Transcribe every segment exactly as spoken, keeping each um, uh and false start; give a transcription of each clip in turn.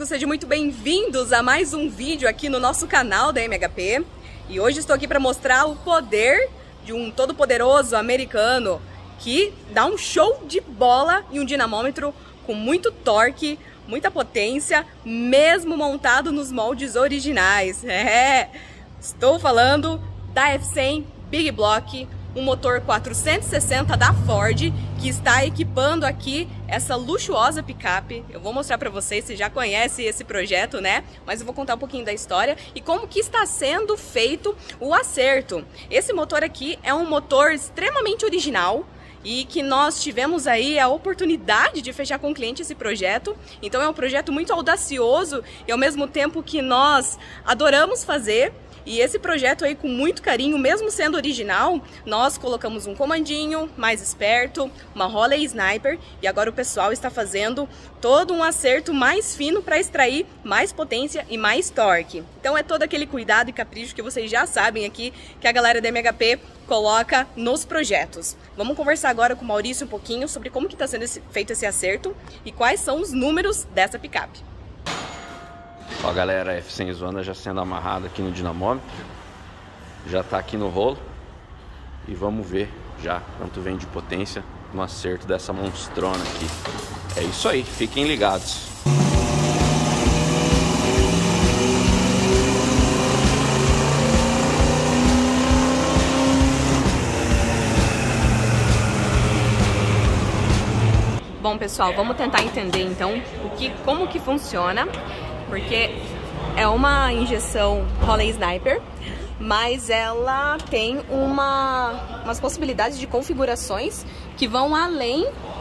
sejam muito bem-vindos a mais um vídeo aqui no nosso canal da M H P. E hoje estou aqui para mostrar o poder de um todo-poderoso americano que dá um show de bola em um dinamômetro com muito torque, muita potência, mesmo montado nos moldes originais. É, estou falando da F cem Big Block, um motor quatrocentos e sessenta da Ford, que está equipando aqui essa luxuosa picape. Eu vou mostrar para vocês, você já conhece esse projeto, né? Mas eu vou contar um pouquinho da história e como que está sendo feito o acerto. Esse motor aqui é um motor extremamente original e que nós tivemos aí a oportunidade de fechar com o cliente esse projeto. Então é um projeto muito audacioso e ao mesmo tempo que nós adoramos fazer. E esse projeto aí, com muito carinho, mesmo sendo original, nós colocamos um comandinho mais esperto, uma Holley Sniper, e agora o pessoal está fazendo todo um acerto mais fino para extrair mais potência e mais torque. Então é todo aquele cuidado e capricho que vocês já sabem aqui que a galera da M H P coloca nos projetos. Vamos conversar agora com o Maurício um pouquinho sobre como que está sendo esse, feito esse acerto e quais são os números dessa picape. Ó, galera, a F cem Zona já sendo amarrada aqui no dinamômetro, já tá aqui no rolo e vamos ver já quanto vem de potência no acerto dessa monstrona aqui. É isso aí, fiquem ligados. Bom, pessoal, vamos tentar entender então o que, como que funciona. Porque é uma injeção Holley Sniper, mas ela tem uma, umas possibilidades de configurações que vão além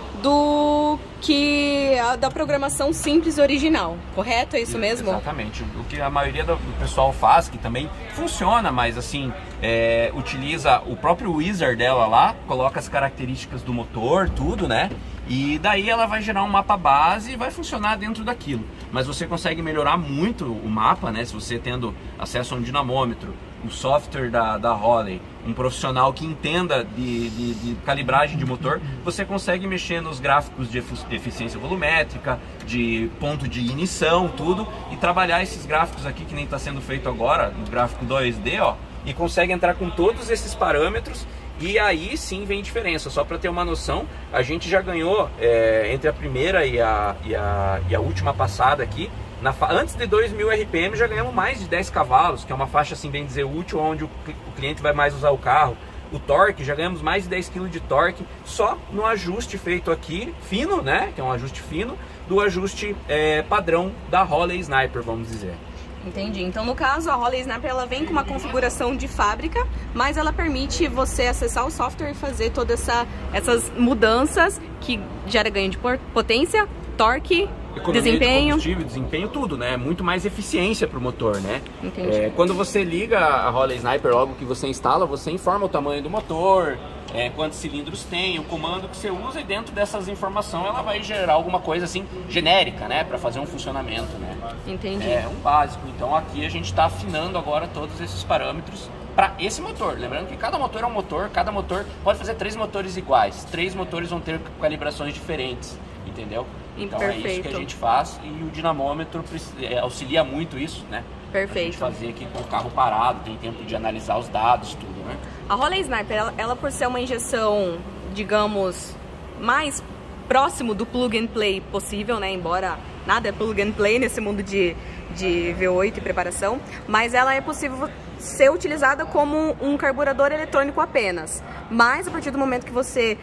do que a, da programação simples original, correto? É isso mesmo? Exatamente. O que a maioria do pessoal faz, que também funciona, mas assim, é, utiliza o próprio wizard dela lá, coloca as características do motor, tudo, né? E daí ela vai gerar um mapa base e vai funcionar dentro daquilo. Mas você consegue melhorar muito o mapa, né? Se você tendo acesso a um dinamômetro, o software da, da Holley, um profissional que entenda de, de, de calibragem de motor, você consegue mexer nos gráficos de eficiência volumétrica, de ponto de ignição, tudo, e trabalhar esses gráficos aqui que nem está sendo feito agora, no gráfico dois D, ó, e consegue entrar com todos esses parâmetros. E aí sim vem diferença. Só para ter uma noção, a gente já ganhou é, entre a primeira e a, e a, e a última passada aqui, na, antes de dois mil R P M já ganhamos mais de dez cavalos, que é uma faixa assim bem dizer útil, onde o, o cliente vai mais usar o carro. O torque, já ganhamos mais de dez quilos de torque só no ajuste feito aqui, fino, né, que é um ajuste fino, do ajuste é, padrão da Holley Sniper, vamos dizer. Entendi. Então, no caso, a Holley Sniper ela vem com uma configuração de fábrica, mas ela permite você acessar o software e fazer todas essa, essas mudanças que gera ganho de potência, torque, economia desempenho. De combustível, desempenho, tudo, né? Muito mais eficiência para o motor, né? Entendi. É, quando você liga a Holley Sniper, logo que você instala, você informa o tamanho do motor, é, quantos cilindros tem, o comando que você usa, e dentro dessas informações ela vai gerar alguma coisa assim genérica, né? Para fazer um funcionamento, né? Entendi. É um básico. Então aqui a gente está afinando agora todos esses parâmetros para esse motor. Lembrando que cada motor é um motor, cada motor pode fazer três motores iguais, três motores vão ter calibrações diferentes, entendeu? Então Perfeito. é isso que a gente faz e o dinamômetro auxilia muito isso, né? Perfeito. Pra gente fazer aqui com o carro parado, tem tempo de analisar os dados, tudo, né? A Holley Sniper, ela, ela por ser uma injeção, digamos, mais próximo do plug and play possível, né? Embora nada é plug and play nesse mundo de, de V oito e preparação, mas ela é possível ser utilizada como um carburador eletrônico apenas. Mas a partir do momento que você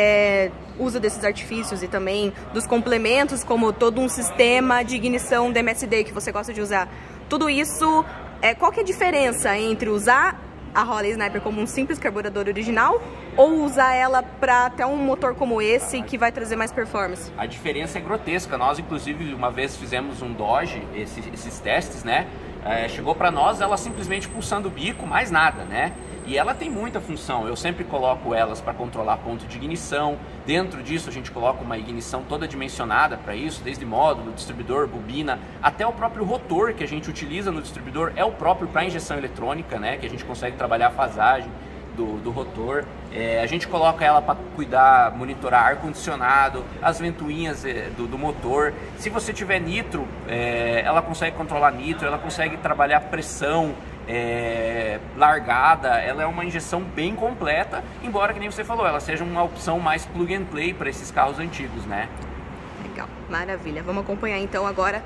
é, usa desses artifícios e também dos complementos, como todo um sistema de ignição de M S D que você gosta de usar, tudo isso, é, qual que é a diferença entre usar a Holley Sniper como um simples carburador original ou usar ela para até um motor como esse que vai trazer mais performance? A diferença é grotesca. Nós, inclusive, uma vez fizemos um Dodge, esses, esses testes, né? É, chegou para nós ela simplesmente pulsando o bico, mais nada, né? E ela tem muita função. Eu sempre coloco elas para controlar ponto de ignição. Dentro disso a gente coloca uma ignição toda dimensionada para isso, desde módulo, distribuidor, bobina, até o próprio rotor que a gente utiliza no distribuidor é o próprio para injeção eletrônica, né? Que a gente consegue trabalhar a fasagem. do, do rotor. É, a gente coloca ela para cuidar, monitorar ar-condicionado, as ventoinhas é, do, do motor. Se você tiver nitro, é, ela consegue controlar nitro, ela consegue trabalhar pressão, é, largada. Ela é uma injeção bem completa, embora, que nem você falou, ela seja uma opção mais plug and play para esses carros antigos, né? Legal, maravilha. Vamos acompanhar então agora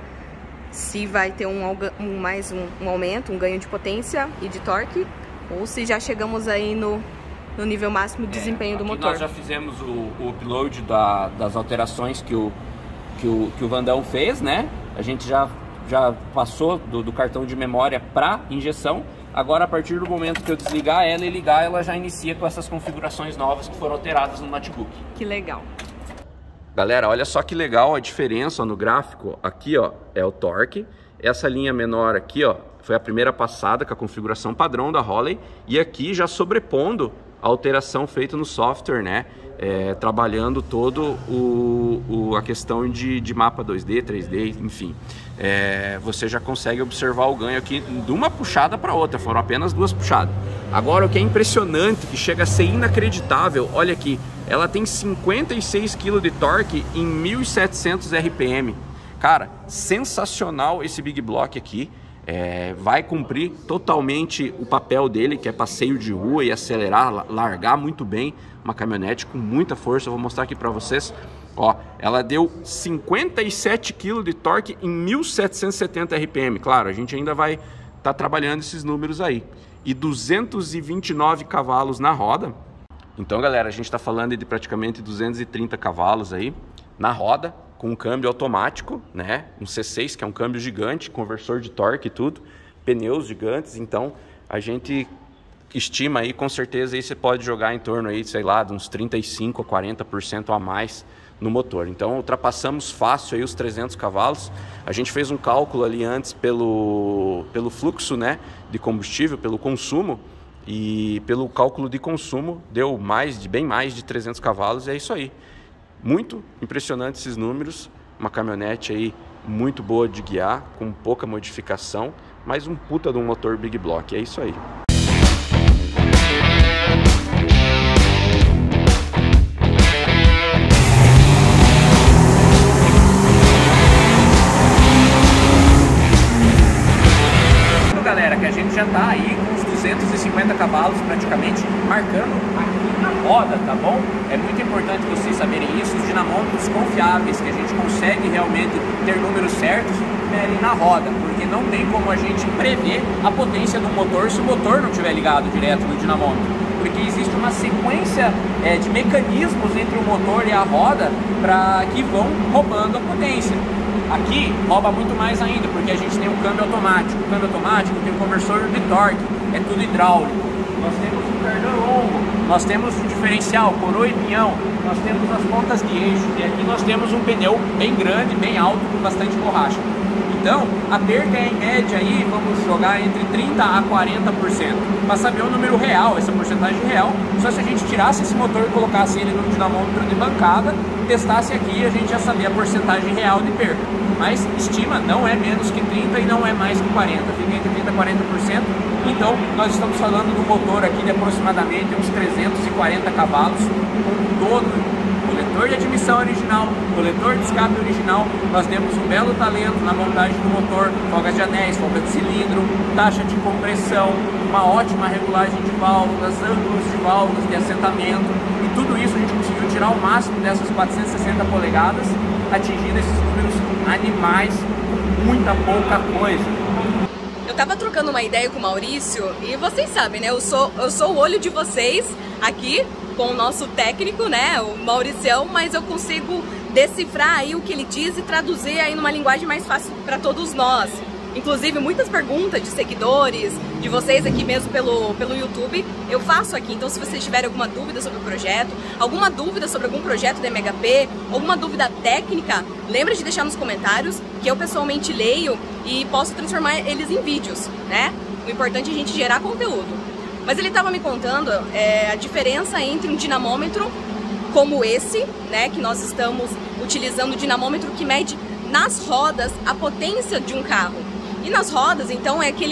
se vai ter um, um mais um, um aumento, um ganho de potência e de torque, ou se já chegamos aí no, no nível máximo de desempenho é, do aqui motor. Nós já fizemos o, o upload da, das alterações que o, que, o, que o Vandão fez, né? A gente já, já passou do, do cartão de memória para injeção. Agora, a partir do momento que eu desligar ela e ligar, ela já inicia com essas configurações novas que foram alteradas no notebook. Que legal. Galera, olha só que legal a diferença ó, no gráfico. Aqui ó, é o torque. Essa linha menor aqui ó, foi a primeira passada com a configuração padrão da Holley. E aqui já sobrepondo a alteração feita no software, né? É, trabalhando todo o, o, a questão de, de mapa dois D, três D, enfim. É, você já consegue observar o ganho aqui de uma puxada para outra. Foram apenas duas puxadas. Agora o que é impressionante, que chega a ser inacreditável, olha aqui. Ela tem cinquenta e seis quilos de torque em mil e setecentos R P M. Cara, sensacional esse Big Block aqui. É, vai cumprir totalmente o papel dele, que é passeio de rua e acelerar, largar muito bem. Uma caminhonete com muita força. Eu vou mostrar aqui para vocês. Ó, ela deu cinquenta e sete quilos de torque em mil setecentos e setenta R P M. Claro, a gente ainda vai estar tá trabalhando esses números aí. E duzentos e vinte e nove cavalos na roda. Então, galera, a gente está falando de praticamente duzentos e trinta cavalos aí na roda, com um câmbio automático, né? Um C seis, que é um câmbio gigante, conversor de torque e tudo, pneus gigantes. Então, a gente estima aí, com certeza, aí você pode jogar em torno aí, sei lá, de uns trinta e cinco a quarenta por cento a mais no motor. Então, ultrapassamos fácil aí os trezentos cavalos. A gente fez um cálculo ali antes pelo, pelo fluxo, né, de combustível, pelo consumo. E pelo cálculo de consumo, deu mais de, bem mais de trezentos cavalos, e é isso aí. Muito impressionante esses números, uma caminhonete aí muito boa de guiar, com pouca modificação, mas um puta de um motor Big Block, é isso aí. Galera, que a gente já tá aí com uns duzentos e cinquenta cavalos praticamente, marcando aqui na roda, tá bom? É muito importante vocês saberem isso, os dinamômetros confiáveis, que a gente consegue realmente ter números certos, medem na roda, porque não tem como a gente prever a potência do motor se o motor não estiver ligado direto no dinamômetro, porque existe uma sequência é, de mecanismos entre o motor e a roda para que vão roubando a potência. Aqui rouba muito mais ainda, porque a gente tem um câmbio automático. O câmbio automático tem um conversor de torque, é tudo hidráulico. Nós temos um cardão longo, nós temos um diferencial, coroa e pinhão, nós temos as pontas de eixo, e aqui nós temos um pneu bem grande, bem alto, com bastante borracha. Então, a perca é em média aí, vamos jogar entre trinta a quarenta por cento. Para saber o número real, essa porcentagem real, só se a gente tirasse esse motor e colocasse ele no dinamômetro de bancada, testasse aqui, a gente já sabia a porcentagem real de perca. Mas estima não é menos que trinta por cento e não é mais que quarenta por cento, fica entre trinta a quarenta por cento. Então, nós estamos falando de um motor aqui de aproximadamente uns trezentos e quarenta cavalos, com todo coletor de admissão original, coletor de escape original. Nós temos um belo talento na montagem do motor, folgas de anéis, folga de cilindro, taxa de compressão, uma ótima regulagem de válvulas, ângulos de válvulas de assentamento, e tudo isso a gente conseguiu tirar o máximo dessas quatrocentas e sessenta polegadas, atingindo esses números animais com muita pouca coisa. Eu tava trocando uma ideia com o Maurício e vocês sabem, né? Eu sou, eu sou o olho de vocês aqui com o nosso técnico, né? O Mauricião, mas eu consigo decifrar aí o que ele diz e traduzir aí numa linguagem mais fácil para todos nós. Inclusive, muitas perguntas de seguidores, de vocês aqui mesmo pelo, pelo YouTube, eu faço aqui. Então, se vocês tiverem alguma dúvida sobre o projeto, alguma dúvida sobre algum projeto da M H P, alguma dúvida técnica, lembra de deixar nos comentários, que eu pessoalmente leio e posso transformar eles em vídeos, né? O importante é a gente gerar conteúdo. Mas ele estava me contando é, a diferença entre um dinamômetro como esse, né, que nós estamos utilizando, o dinamômetro que mede nas rodas a potência de um carro. E nas rodas, então, é aquele,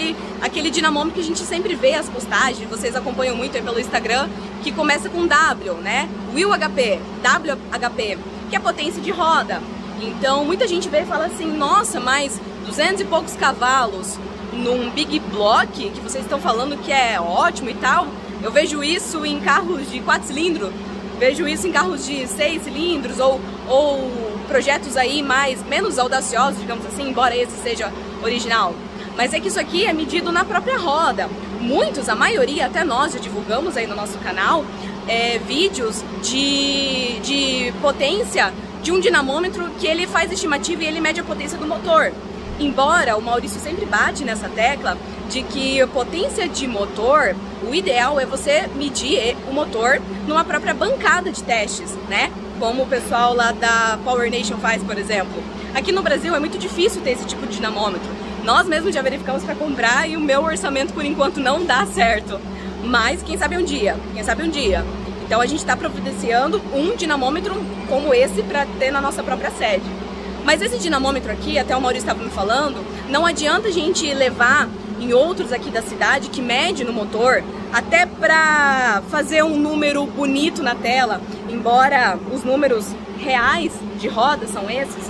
aquele dinamômetro que a gente sempre vê as postagens, vocês acompanham muito aí pelo Instagram, que começa com W, né? Wheel H P, W H P, que é potência de roda. Então muita gente vê e fala assim, nossa, mas duzentos e poucos cavalos num Big Block, que vocês estão falando que é ótimo e tal. Eu vejo isso em carros de quatro cilindros, vejo isso em carros de seis cilindros ou, ou projetos aí mais, menos audaciosos, digamos assim, embora esse seja original. Mas é que isso aqui é medido na própria roda. Muitos, a maioria, até nós já divulgamos aí no nosso canal, é, vídeos de, de potência de um dinamômetro que ele faz estimativa e ele mede a potência do motor. Embora o Maurício sempre bate nessa tecla de que a potência de motor, o ideal é você medir o motor numa própria bancada de testes, né? Como o pessoal lá da Power Nation faz, por exemplo. Aqui no Brasil é muito difícil ter esse tipo de dinamômetro. Nós mesmos já verificamos para comprar e o meu orçamento por enquanto não dá certo. Mas quem sabe um dia, quem sabe um dia. Então a gente está providenciando um dinamômetro como esse para ter na nossa própria sede. Mas esse dinamômetro aqui, até o Maurício estava me falando, não adianta a gente levar em outros aqui da cidade que mede no motor, até para fazer um número bonito na tela, embora os números reais de roda são esses.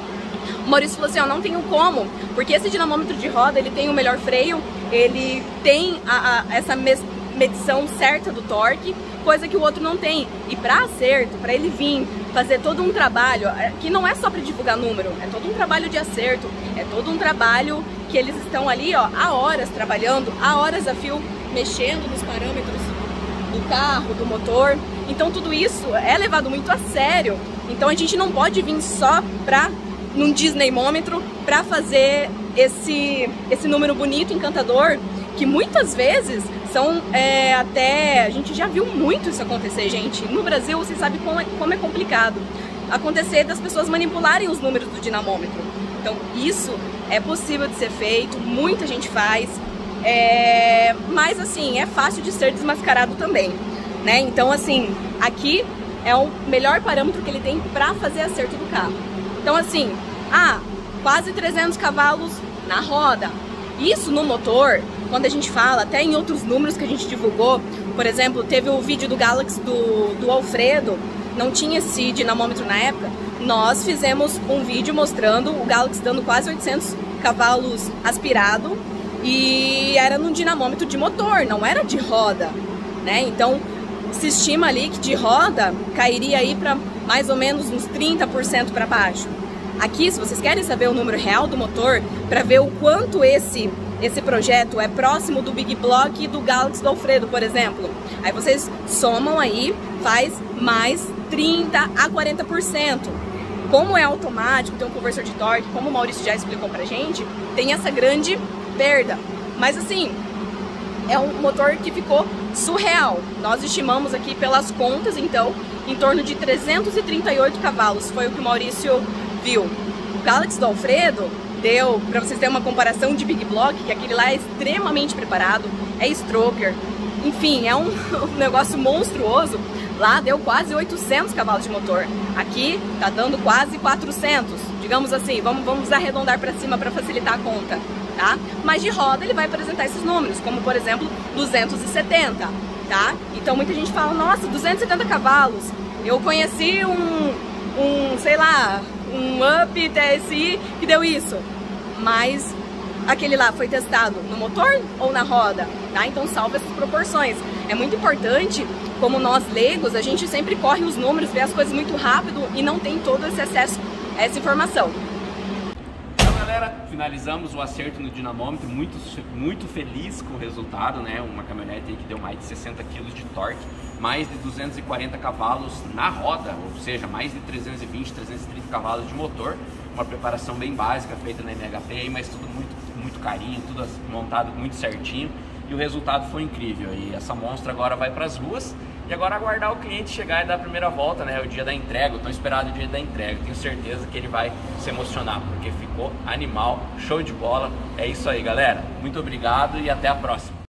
O Maurício falou assim, ó, não tenho como, porque esse dinamômetro de roda, ele tem o melhor freio, ele tem a, a, essa medição certa do torque, coisa que o outro não tem. E para acerto, para ele vir fazer todo um trabalho, que não é só para divulgar número, é todo um trabalho de acerto, é todo um trabalho que eles estão ali, ó, há horas trabalhando, há horas a fio mexendo nos parâmetros do carro, do motor. Então tudo isso é levado muito a sério. Então a gente não pode vir só para num Disneymômetro para fazer esse, esse número bonito, encantador, que muitas vezes são é, até... A gente já viu muito isso acontecer, gente. No Brasil, você sabe como é, como é complicado acontecer das pessoas manipularem os números do dinamômetro. Então, isso é possível de ser feito, muita gente faz, é, mas, assim, é fácil de ser desmascarado também, né? Então, assim, aqui é o melhor parâmetro que ele tem para fazer acerto do carro. Então, assim, ah, quase trezentos cavalos na roda. Isso no motor, quando a gente fala, até em outros números que a gente divulgou, por exemplo, teve o vídeo do Galaxy do, do Alfredo, não tinha esse dinamômetro na época, nós fizemos um vídeo mostrando o Galaxy dando quase oitocentos cavalos aspirado e era num dinamômetro de motor, não era de roda, né? Então, se estima ali que de roda cairia aí para mais ou menos uns trinta por cento para baixo. Aqui, se vocês querem saber o número real do motor, para ver o quanto esse, esse projeto é próximo do Big Block e do Galaxy do Alfredo, por exemplo, aí vocês somam aí, faz mais trinta a quarenta por cento. Como é automático, tem um conversor de torque, como o Maurício já explicou pra gente, tem essa grande perda. Mas assim, é um motor que ficou surreal. Nós estimamos aqui pelas contas, então, em torno de trezentos e trinta e oito cavalos, foi o que o Maurício viu. O Galaxy do Alfredo deu, para vocês terem uma comparação de Big Block, que aquele lá é extremamente preparado, é stroker, enfim, é um, um negócio monstruoso. Lá deu quase oitocentos cavalos de motor, aqui tá dando quase quatrocentos, digamos assim, vamos, vamos arredondar para cima para facilitar a conta, tá? Mas de roda ele vai apresentar esses números, como por exemplo duzentos e setenta, tá? Então muita gente fala, nossa, duzentos e setenta cavalos, eu conheci um, um sei lá, um Up T S I que deu isso, mas aquele lá foi testado no motor ou na roda, tá? Então salva essas proporções. É muito importante, como nós leigos, a gente sempre corre os números, vê as coisas muito rápido e não tem todo esse acesso a essa informação. Então, galera, finalizamos o acerto no dinamômetro, muito, muito feliz com o resultado, né? Uma caminhonete aí que deu mais de sessenta quilos de torque, mais de duzentos e quarenta cavalos na roda, ou seja, mais de trezentos e vinte, trezentos e trinta cavalos de motor. Uma preparação bem básica, feita na M H P, mas tudo muito, muito carinho, tudo montado muito certinho. E o resultado foi incrível. E essa monstra agora vai para as ruas. E agora aguardar o cliente chegar e dar a primeira volta, né? O dia da entrega, eu tô esperado o dia da entrega. Tenho certeza que ele vai se emocionar, porque ficou animal, show de bola. É isso aí, galera. Muito obrigado e até a próxima.